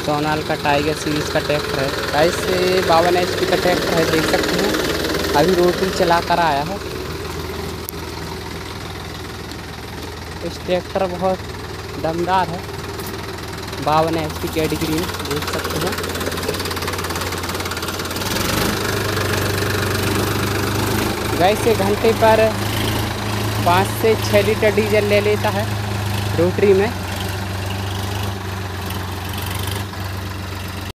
Sonalika tiger series का tractor है guys. 52 HP का ट्रैक्टर है, देख सकते हैं। अभी रोटरी चला कर आया है। इस ट्रैक्टर बहुत दमदार है। 52 HP कैटेगरी में देख सकते हैं। गाइस ये घंटे पर 5 से 6 लीटर डीजल ले लेता है रोटरी में।